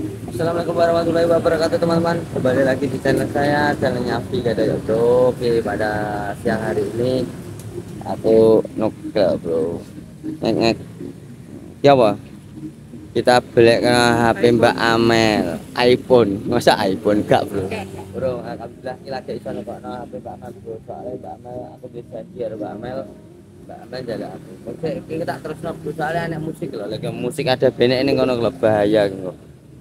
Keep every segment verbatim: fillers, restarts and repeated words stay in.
Assalamualaikum warahmatullahi wabarakatuh teman-teman. Kembali lagi di channel saya, channelnya Afi Gada YouTube. Oke, pada siang hari ini aku nukel bro. Ngek ngek. Ya apa? Kita beli ke H P Mbak Amel, iPhone. Masa iPhone gak bro? Bro, alhamdulillah kita lagi iso nekokno H P Mbak Amel bro. Soalnya Mbak Amel aku bisa share Mbak Amel. Mbak Amel jaga aku. Oke, kita terus bro. Soalnya anak musik loh. Lagi musik ada benek ini kono bahaya kok.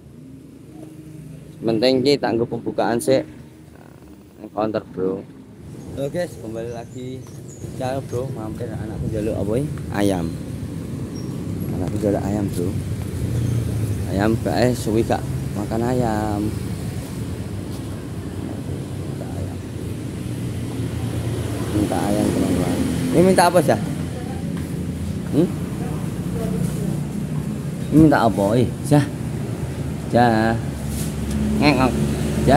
Penting kita tangguh pembukaan sih counter bro. Oke guys, kembali lagi ya bro, mampir anakku jaluk apa ya? Ayam. Anakku jaluk ayam bro. Ayam gak suwi gak makan ayam. Minta ayam. Minta ayam teman-teman. Ini minta apa sih? Hmm? Ini minta apa? Ih, jah. Jah. Ngengok ya.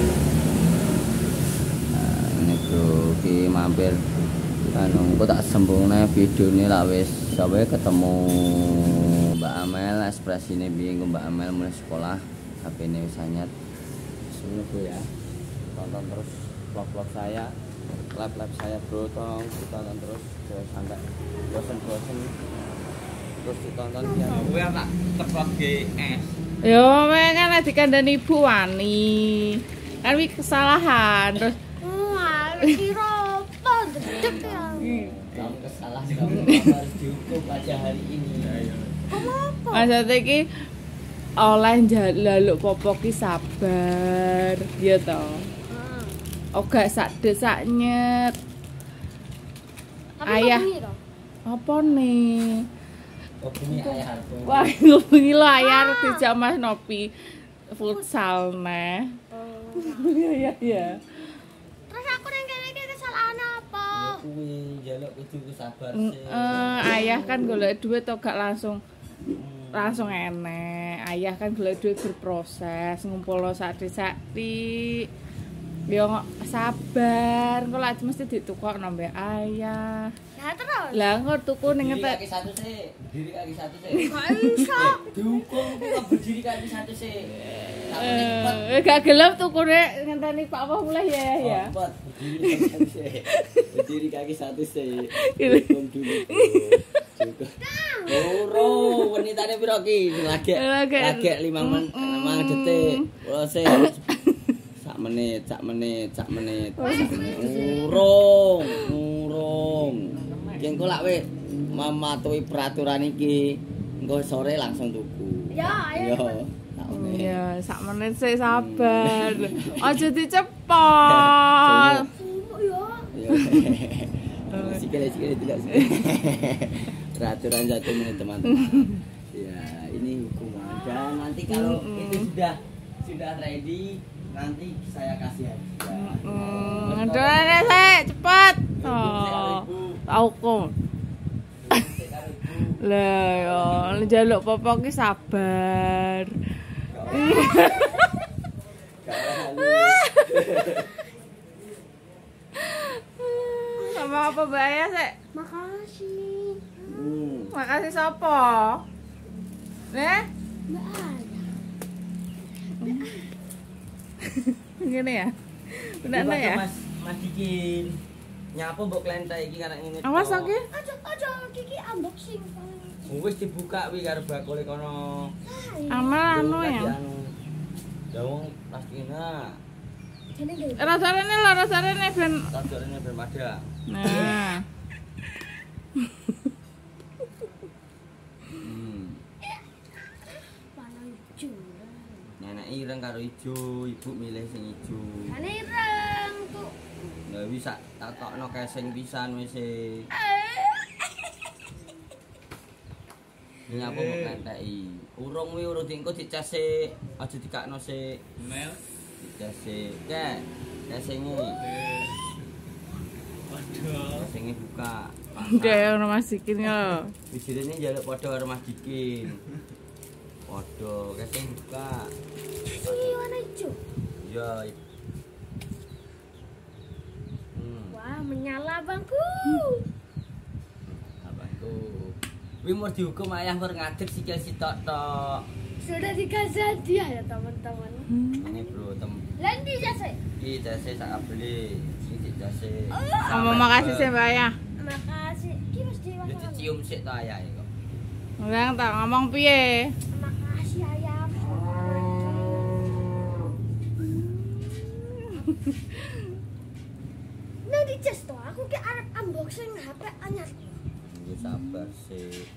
Nah, ini bro, ki mampir anu kok tak sembungne videone lak wis sampe ketemu Mbak Amel, ekspresine piye Mbak Amel mulai sekolah, H P-ne wis anyar. Semoga ya. Tonton terus vlog-vlog saya, live-live saya bro, tolong ditonton terus jangan sampai bosen-bosen. Terus ditonton ya. Kowe tak tepok G S. Yo, kan ada dikandani ibu wani. Kan wi kesalahan terus. Wah, kira apa dedek ya. Kamu kesalahan, kamu harus dihukum pada hari ini. Kenapa? Maksudnya ki oleh njaluk popo ki sabar, ya toh. Oga sak desaknya. Ayah. Apa nih? Hubungi ayah aku. Wah, hubungi lo ayah dijak Mas Nopi futsal nah. Iya iya iya. Terus aku nang kene iki kesalahan apa? Kuwi njaluk kudu sabar Mm, sih. eh, ayah kan golek duit to gak langsung langsung enek. Ayah kan golek duit berproses, ngumpulno sak-sak-sak. Yo sabar, kok lak mesti ditukokno mbek ayah. Ya terus. Lah kok tuku ning Berdiri ngetek. kaki satu sih, berdiri kaki satu sih. Gak iso. Dihukum kok berdiri kaki satu sih. Tak meneh cepet. Eh gak gelem tukune ngenteni Pak Wah mulai ya ya. Cepet, berdiri kaki satu sih. Berdiri kaki satu sih. Hukum dulu. Cukup. Oro, wanitane piro ki? Lagi lagi lima men lima detik. Ora sih. Sak menit, sak menit, sak menit. Urung, urung. Ki engko lak we mematuhi peraturan iki, engko sore langsung tuku. Ya, ayo. Yo, sak menit. Iya, sak menit sih sabar. Aja dicepot. Sibuk ya. Yo. Sikile sikile tidak sih. Peraturan satu menit teman-teman. Ya, ini hukuman. Dan nanti kalau itu sudah sudah ready, nanti saya kasih hadiah. Hmm, ndone sik cepet. Oh. Tau kok. Lah yo, njaluk popo ki sabar. Sama apa bayar sik? Makasih. Hmm. Makasih sapa? Nih? Mbak ada. Gini ya? Benar Coba ya? Mas Mas Dikin. Nyapa mbok klenthe iki karena ngene. Awas tok. oke. Aja aja Kiki unboxing. Wis dibuka wi karo bakule kono. Amal anu ya. Ya wong pasti nah. Jane nggih. Rasane lho, rasane ben. Tajorane ben padha. Nah. Hmm. Warna hijau. Nenek ireng karo ijo, ibu milih sing ijo. Jane ireng tuh. Lah wis sak takokno kesing pisan wis e. Ini apa mau klenteki? Urung wi urung diengko dicas sik, aja dikakno sik. Mel. Dicas sik. Kek, kesinge. Waduh. Kesinge buka. Kayak ono Mas Dikin yo. Bijirene njaluk padha karo Mas Dikin. Padha, kesing buka. Ini warna hijau. Ya. Hmm. Wah, menyala bangku. Apa tuh? Kuwi mau dihukum ayah wer ngadeg sikil sitok tok. Sudah dikasih hadiah ya teman-teman. Ini bro, tem Lendi jasa. iki jase sak beli. Iki jase. Ngomong makasih sih Mbak Ayah. Makasih. Ki mesti Yo makan. dicium sik to ayah kok. Nggak tak ngomong piye? Makasih ayam. Nah di jas toh, aku ki arep unboxing H P anyar. Yo sabar sih.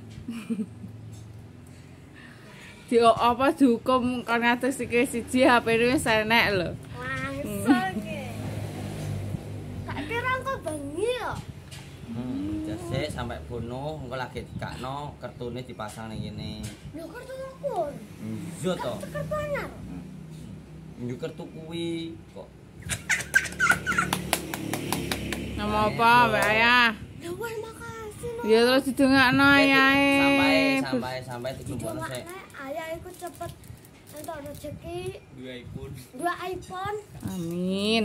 Di apa dihukum kon ngatus iki siji H P ini wis enek lho. Langsung ki. Tak kira kok bengi yo. Hmm, jase sampai penuh engko lagi dikakno kertune dipasang ning kene. Lho kartu aku. Iya to. Teker banyak. Yo kertu kuwi kok. Nama apa Mbak Ayah? Ya wes makasih loh. Ya terus didongakno ayahe. Sampai sampai sampai dikumpulno sik. Ayah ikut cepet entuk rezeki Dua iPhone. dua iPhone. Amin.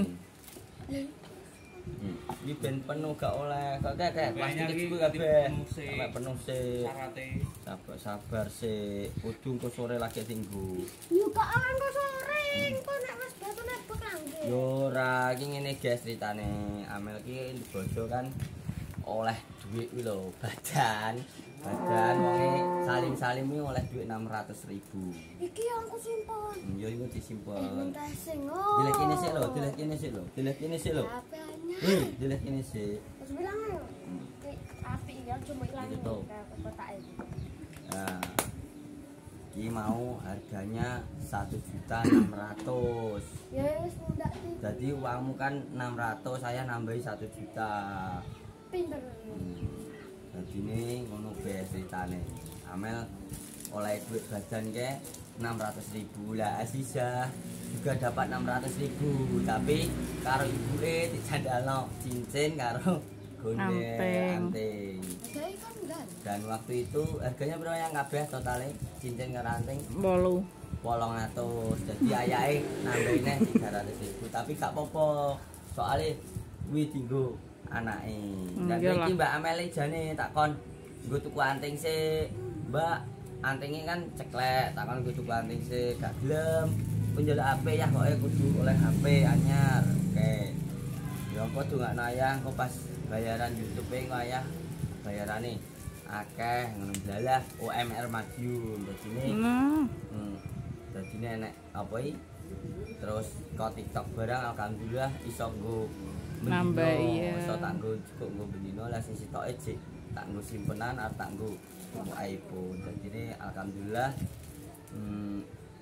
Hmm. Iki ben penuh gak oleh. Kok kayak plastik Banyak iki iki kabeh. penuh sih. Sampai penuh sih. Syaratnya. Sabar sabar sih. Kudu engko sore lagi tinggu. Yo gak akan kok sore, kok nek wis batune bekangge. Yo ora iki ngene guys ceritane. Amel ki bojo kan oleh duit kuwi lho, badan. Badan wonge salim-salim iki oleh duit enam ratus ribu. Iki yang aku simpen. Yo iku Eh, disimpen. minta sing. Oh. Dilek kene sik lho, dilek kene sik lho, dilek kene sik lho. H P-nya. Hei, dilek kene sik. Terus bilang ayo. Ki api ya cuma ilang Itu tuh. kotak itu. Nah, ini mau harganya satu juta enam ratus. Ya wis mundak sih. Jadi uangmu kan enam ratus, saya nambahi satu juta. Pinter. Hmm. Jadi ini ngono guys ceritane. Amel oleh duit badan ke enam ratus ribu lah. Aziza juga dapat enam ratus ribu, tapi karo ibuke dicandalno cincin karo gondel Anting. anting. Gawe kan enggak. Dan waktu itu harganya berapa yang kabeh totalnya cincin karo anting Bolu. wolong atus. Jadi ayahe nambahinnya tiga ratus ribu, tapi gak apa-apa soalnya kuwi dienggo anake. Dan Hmm, iyalah. iki Mbak Ameli jane takon nggo tuku anting sik. Mbak, antingnya kan ceklek, takon nggo tuku anting sik, gak gelem. Penjeluk H P ya kok kudu oleh H P anyar. Oke. Ya apa dongakno ayah kok pas bayaran YouTube-e kok ayah bayarane akeh ngono blalah U M R Madiun. Dadine Nah, Hmm. Jadi nenek apa iki? Terus kok TikTok barang alhamdulillah iso nggo Nambah, iya. Iso tak nggo cukup nggo bendino lah sing sitoke cek tak nggo simpenan arep tak nggo tuku iPhone. Jadi ini alhamdulillah hmm,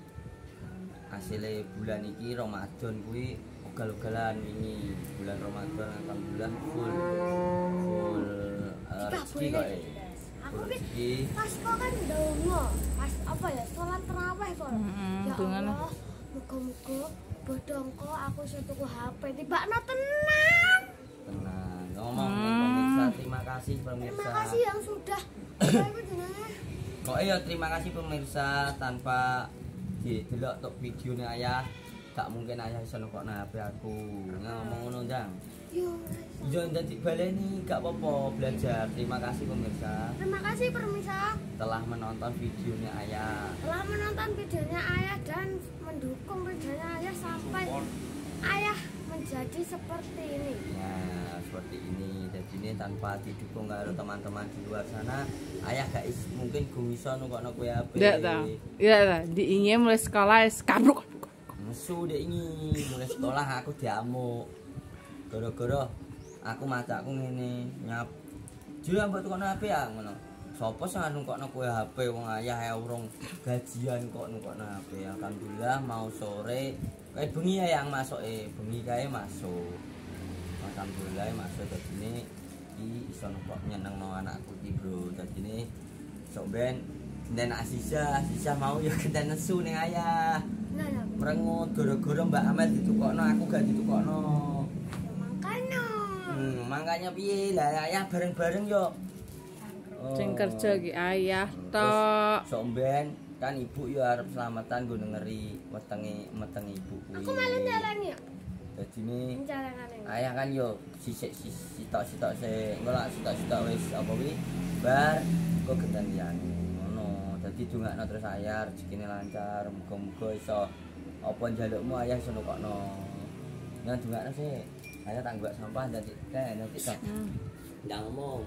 hasilnya bulan iki Ramadan kuwi ugal-ugalan ini bulan Ramadan alhamdulillah full full uh, rezeki kok eh. Aku Full ki rezeki. pas kok kan ndonga, pas apa ya sholat tarawih kok. Mm-mm, Ya dongane. Allah, muga-muga bodongko aku iso tuku H P tibakno tenang. Tenang, ngomong nih Hmm. pemirsa, terima kasih pemirsa. Terima kasih yang sudah. Apa jenenge? Kok iya terima kasih pemirsa tanpa didelok tok videone ayah, gak mungkin ayah iso nukokno H P aku. Ngomong ngono ndang. Yo. Yo dadi baleni gak apa-apa belajar. Terima kasih pemirsa Terima kasih permisa telah menonton videonya ayah. telah menonton videonya ayah dan mendukung videonya ayah sampai ayah menjadi seperti ini. Ya, seperti ini. Jadi ini tanpa didukung karo teman-teman di luar sana, ayah gak is, mungkin gue iso nukokno kowe H P. ndak ta. Iya ta, diinge mulai sekolah wis kabruk. Musuh dek ini mulai sekolah aku diamuk gara-gara aku macakku ngene nyap jujur mbok tukono H P ya ngono sapa sing arep nukokno kowe H P wong ayah ya urung gajian kok nukokno H P. Alhamdulillah mau sore kayak bengi ya yang masuk eh bengi kae masuk alhamdulillah masuk dadi ini iki iso nukok nyenengno anakku iki bro. Dadi ini sok ben dan Aziza Aziza mau ya kenten nesu ning ayah Nah, ya. merengut gara-gara Mbak Amel ditukokno aku gak ditukokno. Ya, makanya. Hmm, makanya piye lah ayah bareng-bareng yo. Oh. Sing kerja ki ayah Terus tok. sok ben kan ibu yo arep selamatan nggo ngeri wetenge metenge ibu kuwi. Aku malah nyalani ya. Dadine Jalanane. ayah kan yo sisik sitok-sitok se engko lak sitok-sitok wis apa kuwi bar kok gendang liyane ngono. Dadi didongakno terus ayah rezekine lancar, muga-muga iso apa njalukmu ayah iso nukokno. Nang dongakno sih. Ayah tak nggak sampah nanti teh nanti tak. Hmm. Ndang ngomong.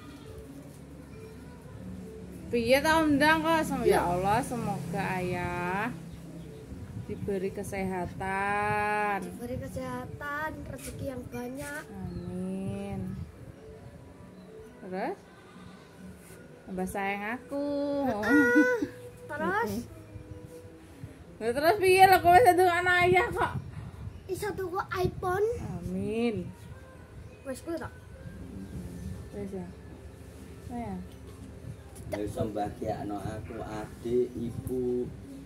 Piye ta undang kok Sem- ya Allah semoga ayah diberi kesehatan. Diberi kesehatan, rezeki yang banyak. Amin. Terus tambah sayang aku. Terus Lah terus piye lho kowe sedungan ayah kok. iso tuku iPhone. Amin. Wes kuwi tok. Wis ya. Sayang. Iso mbahagiakno aku, adik, ibu.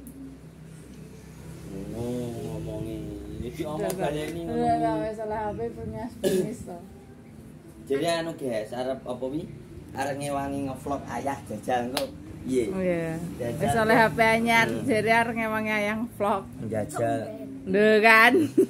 Ngono ngomongi. Iki omong baleni ngono. Udah gak wis salah H P punya spinis to. Jadi anu guys, arep apa wi? Arep ngewangi ngevlog ayah jajal engko. Piye? Oh iya. Jajal. Wis oleh H P anyar Hmm. jadi arep ngewangi ayang vlog. Jajal. Lho kan.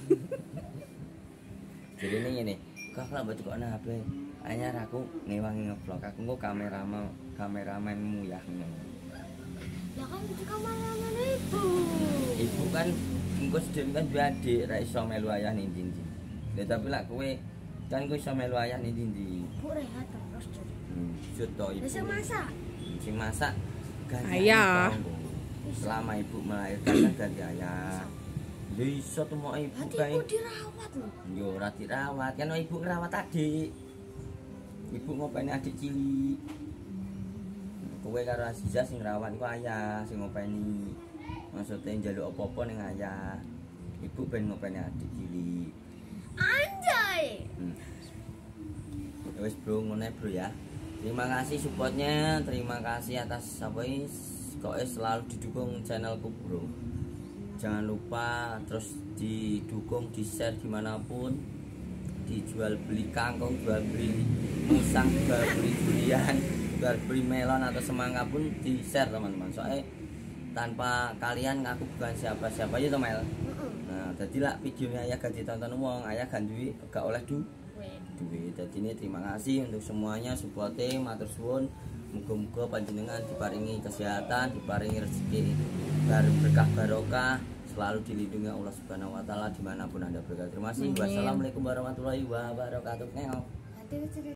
Jadi ini ngene, kok lak mbok tukokno H P. Anyar aku ngewangi ngevlog, aku engko kameramen kameramenmu ya. Ya kan itu kameramen ibu. Ibu kan engko sedhen kan duwe adik, ra iso melu ayah ning ndi-ndi. Lah tapi lak kowe kan kowe iso melu ayah ning ndi-ndi. Bu rehat terus. Jun. Hmm, sut to ibu. Wis masak. Sing masak ganti Ayah. ayah. Selama ibu melahirkan kan ganti ayah. Lha iso temok ibu Hati kae. ibu dirawat loh. Yo ora dirawat, kan ibu ngerawat adik. Ibu ngopeni adik cilik. Kowe karo Aziza sing ngrawat iku ayah sing ngopeni. Maksudnya njaluk apa-apa ning ayah. Ibu ben ngopeni adik cilik. Anjay. Hmm. Ya wis bro, ngono ae, bro ya. Terima kasih supportnya, terima kasih atas apa ini kok selalu didukung channelku bro. Jangan lupa terus didukung, di share dimanapun, dijual beli kangkung, jual beli musang, jual beli durian, jual beli melon atau semangka pun di share teman-teman. Soalnya tanpa kalian aku bukan siapa-siapa ya Mel. Nah, jadi lah videonya ayah ganti tonton uang, ayah kan duit gak oleh du duit. Jadi ini terima kasih untuk semuanya supporting, matur suwun. Muga-muga panjenengan diparingi kesehatan, diparingi rezeki berkah barokah, selalu dilindungi Allah Subhanahu wa taala dimanapun Anda berada. Terima kasih. Amin. Wassalamualaikum warahmatullahi wabarakatuh. Nanti